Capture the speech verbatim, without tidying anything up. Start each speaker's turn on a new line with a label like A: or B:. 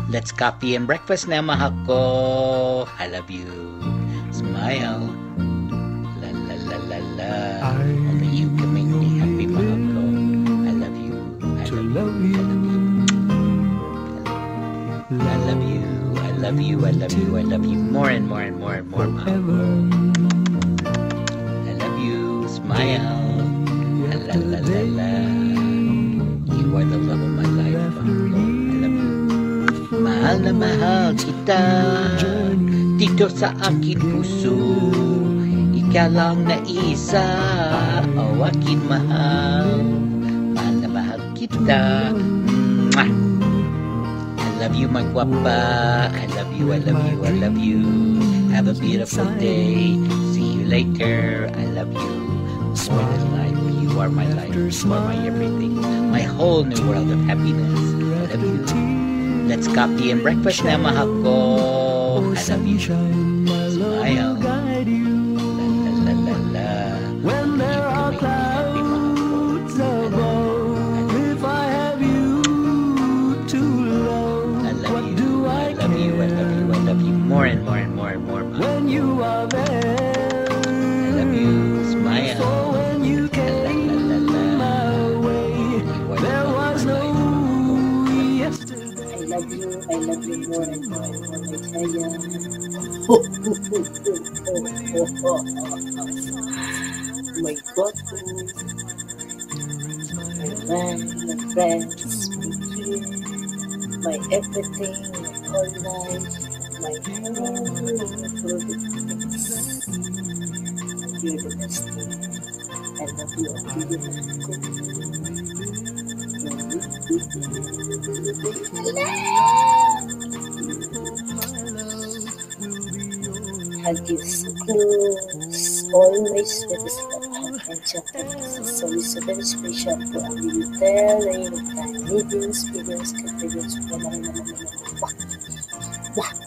A: Let's coffee and breakfast na, mahal ko. I love you. Smile. La la la la la. Only you can make me happy, mahal ko. I love you. I love you. I love you. I love you. I love you. I love you more and more and more and more, mahal ko. I love you. Smile. La la la la. You are the love of my life, mahal ko. I love you. Mahal na mahal kita dito sa aking puso. Ikaw lang na isa, o aking mahal. Mahal na mahal kita. Mwah! I love you, my guapa. I love you, I love you, I love you. Have a beautiful day. See you later. I love you. More than life. You are my life. You are my everything. My whole new world of happiness. I love you. Let's coffee and breakfast na, mahal ko. I love you. Smile. La la la la la.
B: When there are clouds above, if I have you to love, what do I
A: I love you, I love you, I love you more and more and more and more.
B: when you are there?
A: I love you. Smile.
B: So when you came my way, there was no yesterday.
C: I love you, I love you more and more and more, I tell ya. Ho, ho, ho, ho, ho, ho, ho. My God, my man, my friends, my dear, my everything, my whole life, my whole products. You're the best thing. I love you, I love you, hug you so close, always with this love and chocolate kisses. So it's so very special to have you there anytime. Videos, videos, videos, videos,